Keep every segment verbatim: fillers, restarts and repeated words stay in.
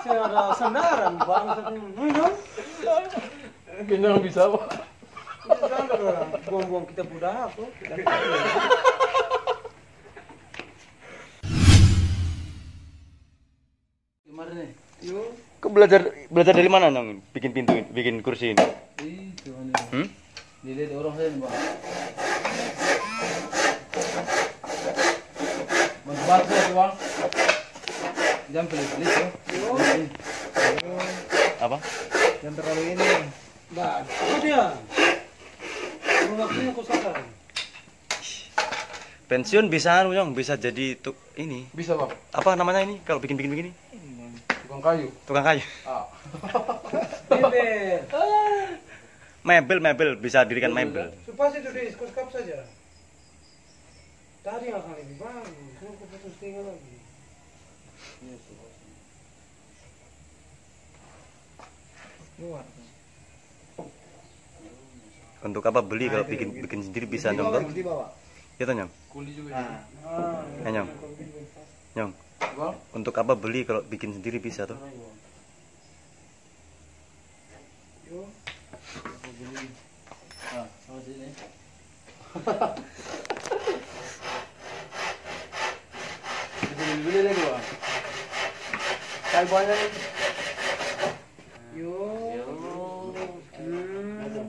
Saya ada sandaran bang. Kenyang bisa pak. Sandar orang. Buang-buang kita budak tuh. Gimana nih? Yuk. Kau belajar belajar dari mana Nyong? Bikin pintu, bikin kursi ini? Itu nih. Hmm? Dilihat orang saya nih bang. Bantu saya tuh bang. Jangan pelit-pelit ya. Apa? Jangan terlalu ini. Nah, itu dia. Waktunya kau sadar. Pensiun bisa Nyong, bisa jadi tuk ini. Bisa bang. Apa namanya ini kalau bikin-bikin begini? Tukang kayu. Tukang kayu. Ah. Mebel. Mebel, mebel bisa dirikan mebel. Supas itu di skuskap saja. Tadi akan lebih bagus. Kan kau putus tinggal lagi. Luar. Untuk apa beli kalau bikin bikin sendiri bisa Nyong toh? Ya toh Nyong? Kuli juga. Ah, Ya Nyong. Nyong. Bang. Untuk apa beli kalau bikin sendiri bisa toh? yuk. Aku beli. Ah, sama sini. Beli-beli lagi bang. Kayu banyak nih. Yuk. Hmm.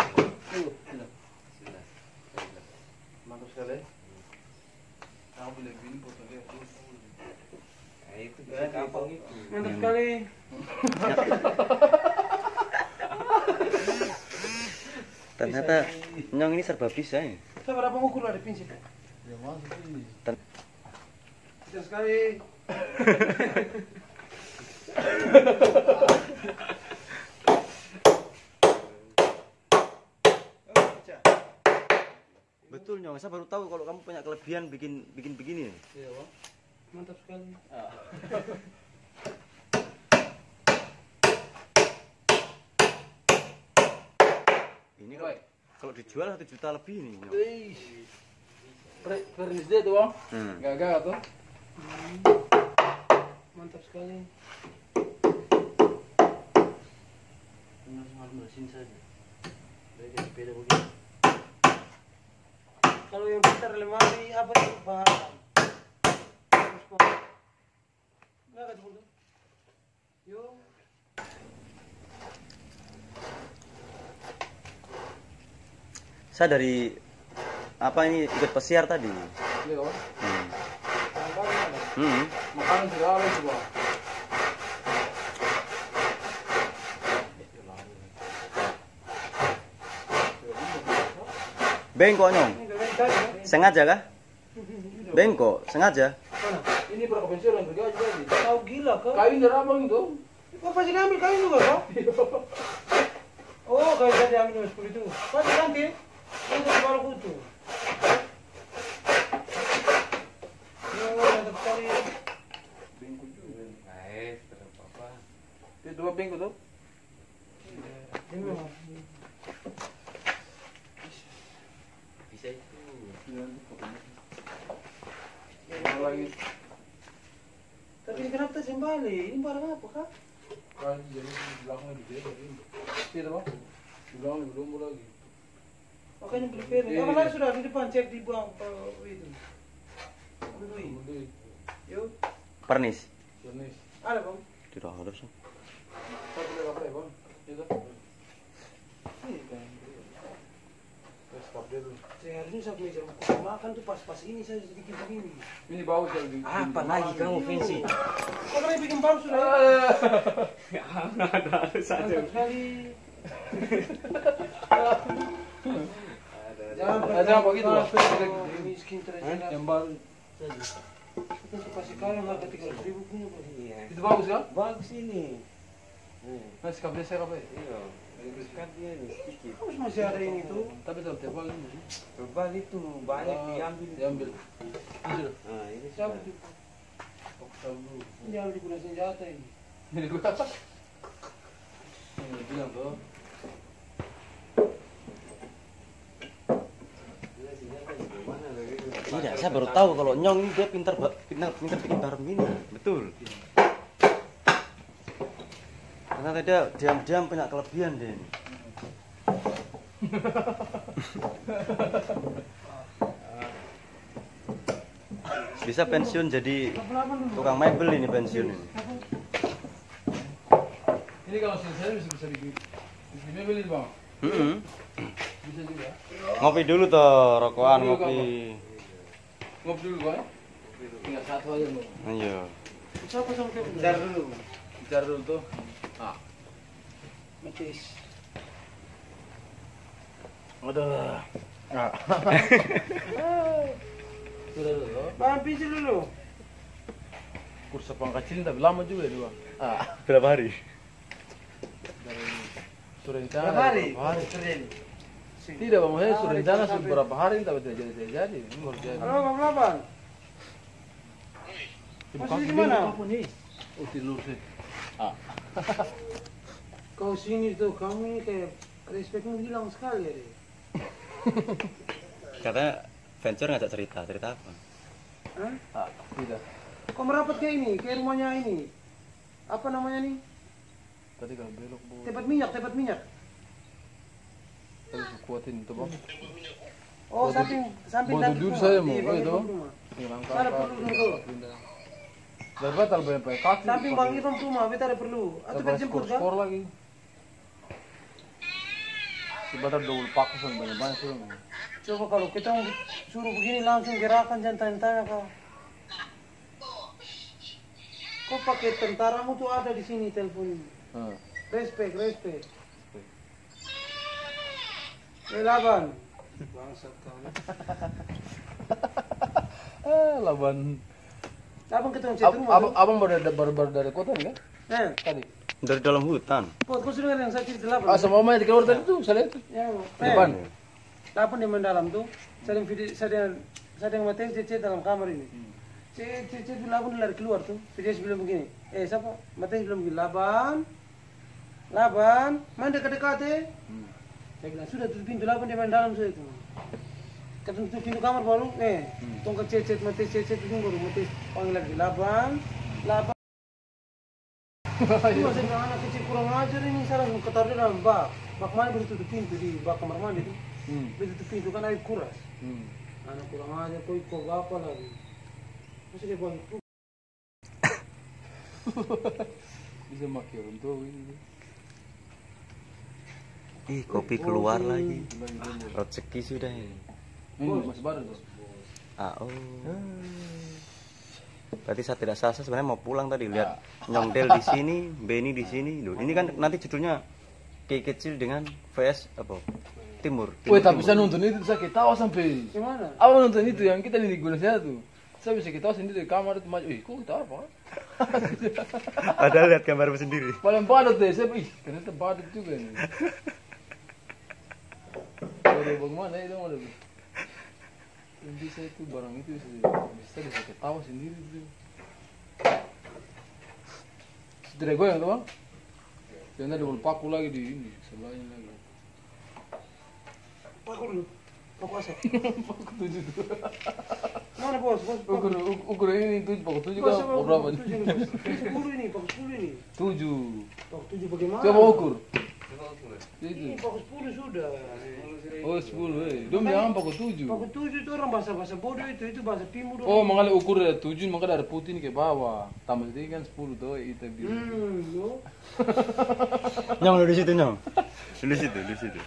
Mantap sekali. Aku beli begini fotonya. Itu gampang itu. Mantap sekali. Ternyata Nyong ini serba bisa ya. Saya berapa ukur lah di prinsip. Ya masuk ini. Bisa sekali. Betul Nyong, saya baru tahu kalau kamu punya kelebihan bikin bikin begini. Iya bang. Mantap sekali. Ah. Ini kalau, kalau dijual satu juta lebih nih Nyong. Wih. Pernis dia tuh bang. Hmm. Gagah tuh. Mantap sekali. Tinggal mesin saja. Beda sepeda begini. Kalau yang pintar lemari apa itu bahan? Enggak ada dulu. Yuk. Saya dari apa ini ikut pesiar tadi. Iya bang. Hmm. Bahan ada. Hmm. Makanan segala itu bang. Bengkok Nyong. Ini dari tadi. ya? Sengaja kah? Bengkok, sengaja. Mana? Ini berapa pensiun yang kerja juga nih. Tahu gila kau? Kayu dari abang itu. Kau pasti ambil kayu juga kau? Oh, kayu tadi ambil nomor sepuluh itu. Pasti ganti. Itu baru kutu. Yo, mantap sekali. Bengku juga. Nice, berapa apa? Itu dua bengku tuh. Ini memang. Bisa itu. Yang lagi. Tapi ini kenapa tak sembali? Ini barang apa kak? Kan jadi di belakang di beda ini. Tidak bang. Di belakang belum lagi. Makanya beli piring. Kamu lagi sudah di depan cek di buang uh, itu. Beli. Beli. Yuk. Pernis. Jenis. Ada bang. Tidak ada sih. Satu lagi apa ya bang? Itu. Ini kan. Terus kabel dulu. Saya harusnya saya meja makan makan tuh pas-pas ini saya sedikit begini. Ini bau jadi. Apa lagi kamu Vinci? Kok kalian bikin palsu sudah? Ada saja. Mantap sekali. Jangan jangan begitu bang. Miskin terjerat. Yang baru. Itu pasti kalau harga tiga ratus ribu punya bang. Iya. Itu bagus ya? Bagus ini. Nah, si kabel saya kabel. Iya. Kan dia nih sedikit. Terus masih ada yang itu. Tapi tetap tebal ini. Tebal itu banyak diambil. Diambil. Ini sudah. Nah ini siapa tuh? Tahu dulu. Ini yang digunakan senjata ini. Ini gua apa? Ini bilang tuh. Tidak, saya baru tahu kalau Nyong ini dia pintar pintar pintar bikin barang ini. Betul. Ternyata dia diam-diam punya kelebihan dia ini. Bisa pensiun jadi tukang mebel ini pensiun ini. Ini kalau selesai bisa bisa di di mebel ini bang. Mm-hmm. Bisa juga. Ngopi dulu toh, rokokan ngopi. Ngopi dulu bang. Tinggal satu aja bang. Iya. Siapa sama kayak bicara dulu. Bicara dulu tuh. Ah. Metis. Aduh. Ah. Sudah dulu. Bang pincil dulu. Kursa pangkat kecil tapi lama juga dua. Ah. Berapa hari? Dari sudah rencana. Berapa hari? Berapa hari? Kerjain. Tidak bang, saya sudah rencana Sampai- beberapa hari tapi tidak jadi tidak jadi. Ini baru jadi. Halo Bang Laban. Masih di mana? Oh tidur sih. Ah. Kau sini tuh, kamu ini kayak respekmu hilang sekali ya. Deh. Katanya venture ngajak cerita, cerita apa? Hah? Ah, tidak. Kau merapat ke ini, ke rumahnya ini. Apa namanya nih? Tadi kalau belok bu. Tempat minyak, tempat minyak. Tadi aku kuatin itu bang. Oh, Bawa samping samping bawa dapur duduk rumah. saya mau, Iya, oh, bang, itu. dapur rumah. Tinggal angkat. Sana perlu dulu. Dari batal bayar pakai kaki. Samping Bang Irfan rumah, beta ada perlu. Atau kita jemput kan? skor lagi. Sebentar double pakusan banyak banyak sih. Coba kalau kita suruh begini langsung gerakan jangan tanya-tanya kau. Kau pakai tentaramu tuh ada di sini telepon. Ah. Respect, respect. Eh Laban. Bangsat kau. Eh, laban. Laban ketemu chat Ab, rumah. abang, abang baru, dari- baru, baru dari kota nih kan? Eh, Tadi. Dari dalam hutan. kau kau sudah yang saya cerita Laban. Ah, sama mama yang di keluar tadi tuh, saya lihat tuh. Ya, Di depan. eh, Laban di mendalam tuh. Sedang video, sedang sedang materi chat dalam kamar ini. Chat chat chat Laban lari keluar tuh. Video sebelum begini. Eh siapa? Materi belum begini. Laban. Laban, main dekat-dekat eh. Hmm. Saya bilang sudah tutup pintu Laban di main dalam sudah itu. Kita tutup pintu kamar baru, eh, Hmm. tongkat chat chat mati chat chat itu baru mati panggil lagi Laban, Laban. Itu masih bilang anak kecil kurang ajar ini sekarang ketaruh dalam bak. Bak mana baru tutup pintu di bak kamar mandi itu. Hmm. Baru tutup pintu kan air kuras. Hmm. Anak kurang ajar kau kau apa lagi? Masih dia bagi itu. Bisa makin untuk ini. Ih, kopi keluar lagi. Lagi dulu. Rezeki sudah ini. Ini masih baru tuh. Ah, oh. Berarti saya tidak salah, saya sebenarnya mau pulang tadi lihat Nyongdel di sini, Benny di sini. Loh, ini kan nanti judulnya Ki Kecil dengan V S apa? Timur. Wih, tapi saya nonton itu saya ketawa sampai. Gimana? Abang nonton itu yang kita di Indonesia tuh. Saya bisa ketawa sendiri di kamar itu maju. Ih, kok ketawa apa? Ada lihat gambarmu sendiri. Paling padat deh, saya ih ternyata padat juga ini. Udah bagaimana itu mana tuh? Bisa itu barang itu bisa bisa bisa ketawa sendiri tuh. Tidak goyang tuh bang? Jangan ada paku lagi di ini sebelahnya lagi. Paku dulu. Paku asap. Paku tujuh tuh. Mana bos? Bos. paku. Ukur ukur ini tujuh paku tujuh Bos, kan paku berapa? tujuh ini, bos. Sepuluh ini, paku sepuluh ini. Tujuh. Paku tujuh bagaimana? Coba ukur. Ini Itu. paku sepuluh sudah. Oh sepuluh eh. Dia bilang paku tujuh. Paku tujuh itu orang bahasa-bahasa bodoh itu, itu bahasa timur. Oh, makanya ukur ada tujuh, maka ada putih nih ke bawah. Tambah sedikit kan sepuluh tuh, itu bilang. Hmm, yo. Nyong lu di situ, Nyong. Di situ, di situ.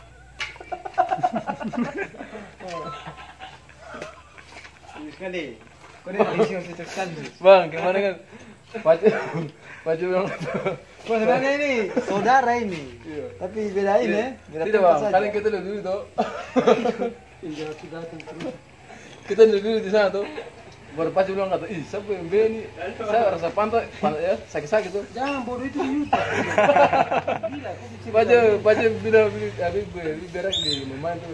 Sekali. Kau nih isi untuk sekali. Bang, gimana kan? Pacu, pacu bilang. Bos sebenarnya ini saudara ini. Iya. Tapi bedain ya. Beda Tidak tempat bang, saja. kalian kita lihat dulu tuh. Iya, sudah terus. Kita lihat dulu di sana tuh. Baru pacu bilang kata, ih siapa yang B ini? Saya rasa pantai, pantai ya, sakit-sakit tuh. Jangan bodoh itu di YouTube. Gila, kau bicara. Pacu, pacu bilang, habis gue, berak di main tuh.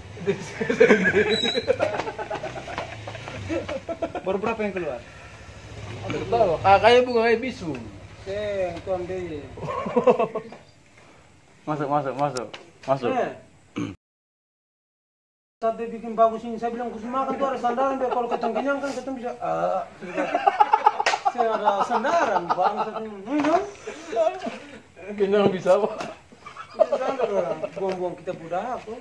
Baru berapa yang keluar? Ada ketawa. Ah, kayak bunga kayak bisu. Eh, itu ambil. Masuk, masuk, masuk. Masuk. Eh. Saat dia bikin bagus ini, saya bilang kus makan tuh ada sandaran biar kalau ketemu kenyang kan ketemu bisa. Ah, saya ada sandaran bang. Ini Kenyang bisa apa? Itu sama orang buang-buang kita budak tuh.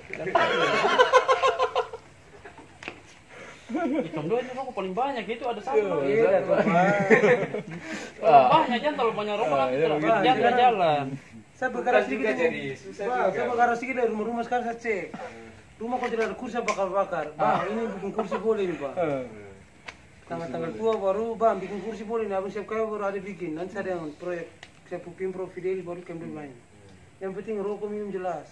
Ikan dua ini rokok paling banyak itu ada satu. Iya, tuh. Banyak jangan terlalu banyak rokok Ah, nanti iya, terlalu begitu. jalan jalan. Saya bergerak sedikit juga itu. jadi susah Bang, juga. saya bergerak sedikit dari rumah-rumah sekarang saya cek. Rumah kalau tidak ada kursi saya bakar-bakar. Bang, ini bikin kursi boleh nih, Bang. Tanggal-tanggal tua baru, Bang, bikin kursi boleh nih. Abang siap kaya baru ada bikin. Nanti saya yang proyek. Saya pupim Pro Fidelis baru kembali main. Yang penting rokok minum jelas.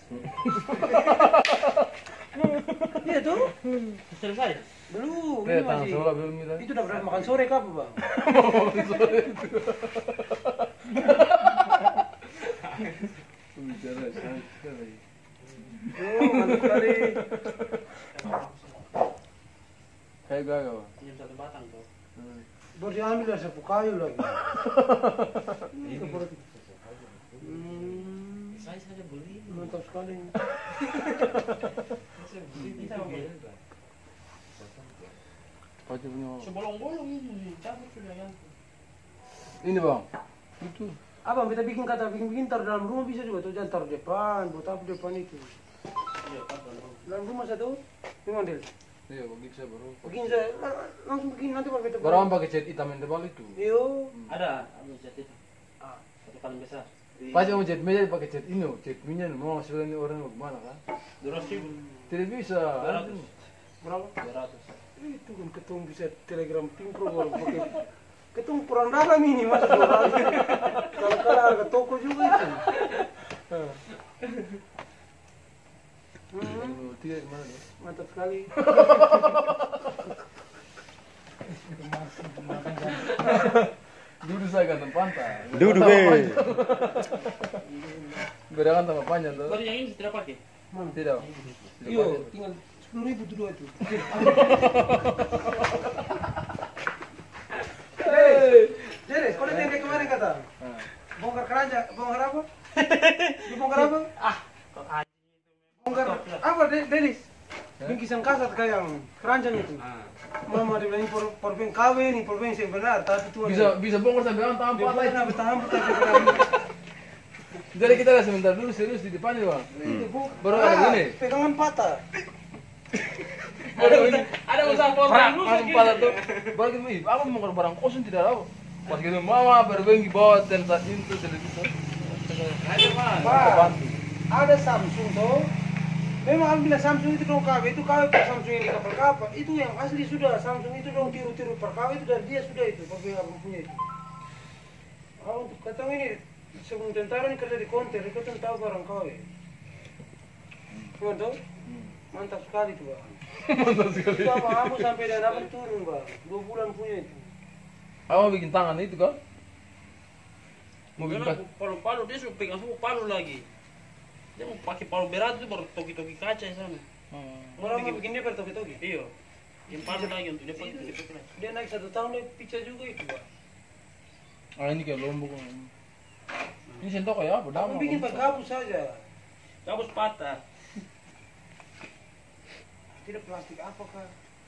Iya tuh. Selesai. Belum, Eh, ini tang masih. sekolah belum kita. Itu udah berapa makan sore kah, Bang? Bicara sekali. Oh, mantap sekali. Kayak gagal. Jam satu batang tuh. Baru diambil dari sapu kayu lagi. Hmm, Saya saja beli. mantap sekali. Kita beli. Kau punya. Sebolong-bolong ini cabut sudah ya. Ini bang. Itu. Abang, kita bikin kata bikin-bikin taruh dalam rumah bisa juga tuh, jangan taruh depan, buat apa depan itu. Iya, Pak. Dalam rumah satu, memang Del. Iya, begitu saya baru. Begini saya lang- langsung begini nanti pakai depan. Baru pakai cat hitam yang tebal itu. Yo, Ada, ambil cat itu. Ah, satu paling besar. Pas mau cat meja pakai cat ini, cat minyak mau masuk ini orang bagaimana kan? Dua ratus ribu. Tidak bisa. Dua ratus. berapa? Dua ratus. Itu kan ketung bisa telegram timpro baru pakai. Ketung kurang dalam ini mas. Kalau kalau harga toko juga itu. Hmm, Tidak gimana deh? mantap sekali. Dulu saya ganteng pantai. Duduk be. Beda kan tambah panjang tuh. Baru yang ini tidak pakai. Tidak. Yo, tinggal sepuluh ribu tuh dua itu. Hei, Jeres, kau lihat yang dia kemarin kata? Ah. Bongkar keranjang, bongkar apa? Di bongkar apa? Ah, kok anjing itu memang. Bongkar apa, De- Denis? Bingkisan kasat kayak yang keranjang itu. Ah. Mama dia bilang por por beng K W nih, por beng yang benar, tapi tuh Bisa bisa bongkar sampai kan tangan dia patah. pernah bertahan tapi benar. Jadi kita lihat sebentar dulu serius di depan nih bang. Baru ada Ah, gini. pegangan patah. Baru ini. Ada usaha Prak, potong lu langsung patah tuh. Baru gitu, "Ih, apa mau barang kosong tidak tahu." Pas gitu mama baru bengki bawa dan saat itu televisi. Ada, Pak. Pak, ada Samsung tuh. Memang aku bilang Samsung itu dong K W, itu K W per Samsung yang di kapal-kapal. Itu yang asli sudah, Samsung itu dong tiru-tiru per K W itu dari dia sudah itu, per abang punya itu. Oh, untuk katong ini sebelum tentara ini kerja di konter, itu kan tahu barang K W. Tuan tuh, mantap sekali tuh bang. Mantap sekali. Itu abang aku sampai dan abang turun bang, dua bulan punya itu. Apa bikin tangan itu kan? Mau bikin Karena kas- palu-palu dia sudah pegang semua palu lagi. Dia mau pakai palu berat itu baru toki-toki kaca di sana. Orang mau bikin dia bertoki-toki. Iya. Yang palu lagi untuk dia pakai toki-toki lagi. Dia naik satu tahun dia pica juga itu bang. Ah ini kayak lombok. Ini sentok ya, Abang berdamai. bikin pakai gabus saja. Gabus patah. Tidak plastik apakah?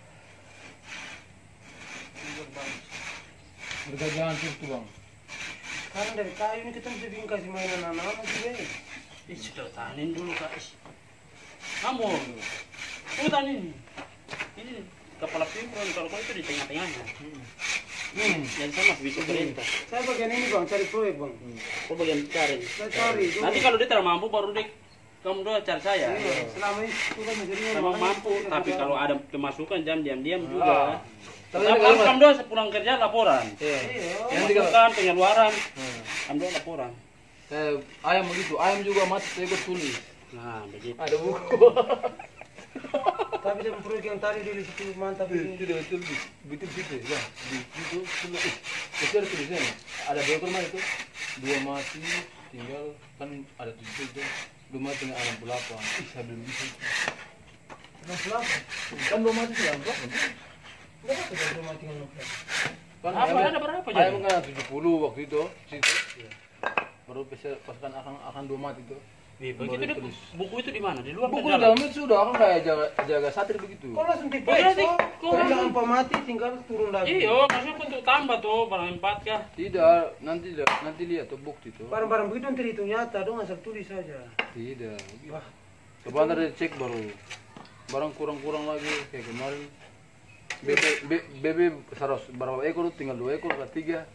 Bergajangan terus tuh bang. Sekarang dari kayu ini kita bisa bikin kasih mainan anak-anak juga ya. Ih, sudah tahanin dulu guys. Kamu. Hutan ini. Ini kepala pimpin kalau kau itu di tengah-tengahnya. Hmm. Jadi saya masih bisa perintah. Saya bagian ini bang, cari proyek bang. Kau bagian cari. Saya cari. dulu. Nanti kalau dia tidak mampu baru dia kamu doa cari saya. Iya, selama ini sudah menjadi Memang mampu, tapi kalau ada pemasukan jam diam-diam juga. Tapi Tapi ini kalau kalau- kamu doa sepulang kerja laporan. Iya. Iya. Nanti kalau Pemasukan, pengeluaran, kamu doa laporan. saya ayam begitu, ayam juga mati saya ikut tulis. Nah, begitu. Ada buku. Tapi saya proyek yang tadi di situ mantap ini. Tidak betul betul situ ya. Di situ tulis. Itu ada tulisnya. Ada berapa rumah itu? Dua mati, tinggal kan ada tulis itu. Dua mati tinggal enam puluh delapan. Ih, saya belum bisa. enam belas. Kan dua mati tinggal enam puluh. Enggak apa kalau rumah tinggal enam belas. Kan Apa, ayam- ada berapa ayam jadi? kan tujuh puluh waktu itu. Situ. Baru bisa pasukan akan akan dua mati itu. Ih, begitu Baru dia, tulis. buku itu di mana? Di luar Buku kan dalam itu sudah kan kayak jaga jaga satri begitu. Kau langsung di Oh, nanti so. kau- Kau jangan pamati tinggal turun lagi. Iya, maksudnya untuk tambah tuh barang empat kah? Tidak, nanti nanti lihat tuh bukti tuh. Barang-barang begitu nanti itu nyata dong, asal tulis saja. Tidak. Wah, Coba ntar cek baru. Barang kurang-kurang lagi kayak kemarin. B B B B B seratus berapa ekor tinggal dua ekor atau tiga.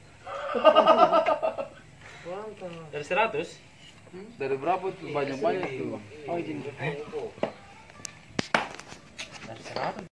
mantap. Dari seratus? Dari berapa tuh banyak-banyak tuh. Oh, izin. Dari seratus.